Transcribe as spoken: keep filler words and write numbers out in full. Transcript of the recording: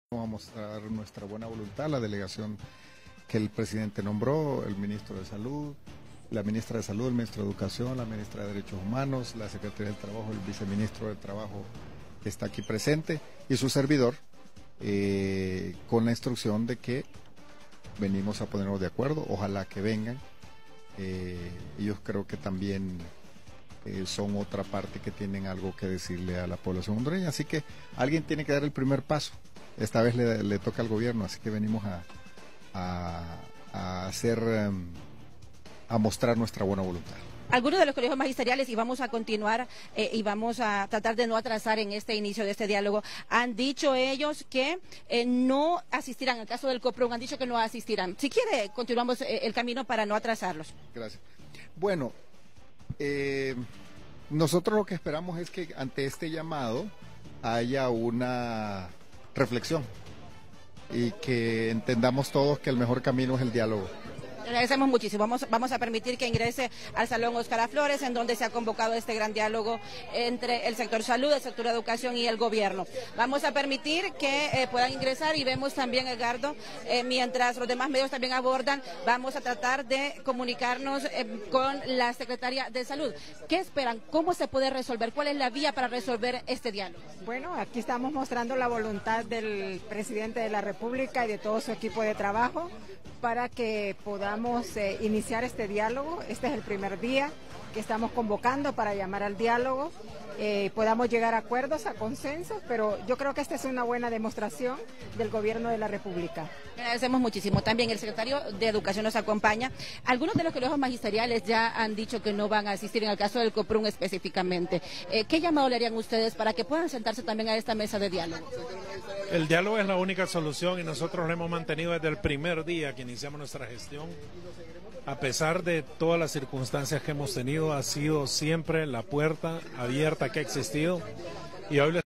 Vamos a mostrar nuestra buena voluntad, la delegación que el presidente nombró, el ministro de Salud, la ministra de Salud, el ministro de Educación, la ministra de Derechos Humanos, la secretaria del Trabajo, el viceministro del Trabajo que está aquí presente y su servidor, eh, con la instrucción de que venimos a ponernos de acuerdo, ojalá que vengan. Eh, ellos creo que también eh, son otra parte que tienen algo que decirle a la población hondureña, así que alguien tiene que dar el primer paso. Esta vez le, le toca al gobierno, así que venimos a, a, a hacer, um, a mostrar nuestra buena voluntad. Algunos de los colegios magisteriales, y vamos a continuar eh, y vamos a tratar de no atrasar en este inicio de este diálogo, han dicho ellos que eh, no asistirán, en el caso del COPRUN han dicho que no asistirán. Si quiere, continuamos eh, el camino para no atrasarlos. Gracias. Bueno, eh, nosotros lo que esperamos es que ante este llamado haya una reflexión y que entendamos todos que el mejor camino es el diálogo. Agradecemos muchísimo. Vamos, vamos a permitir que ingrese al Salón Óscar A. Flores, en donde se ha convocado este gran diálogo entre el sector salud, el sector educación y el gobierno. Vamos a permitir que eh, puedan ingresar y vemos también, Edgardo, eh, mientras los demás medios también abordan, vamos a tratar de comunicarnos eh, con la secretaria de Salud. ¿Qué esperan? ¿Cómo se puede resolver? ¿Cuál es la vía para resolver este diálogo? Bueno, aquí estamos mostrando la voluntad del presidente de la República y de todo su equipo de trabajo para que podamos eh, iniciar este diálogo. Este es el primer día que estamos convocando para llamar al diálogo, eh, podamos llegar a acuerdos, a consensos, pero yo creo que esta es una buena demostración del gobierno de la República. Agradecemos muchísimo. También el secretario de Educación nos acompaña. Algunos de los colegios magisteriales ya han dicho que no van a asistir, en el caso del COPRUN específicamente. Eh, ¿Qué llamado le harían ustedes para que puedan sentarse también a esta mesa de diálogo? El diálogo es la única solución y nosotros lo hemos mantenido desde el primer día que iniciamos nuestra gestión. A pesar de todas las circunstancias que hemos tenido, ha sido siempre la puerta abierta que ha existido y hoy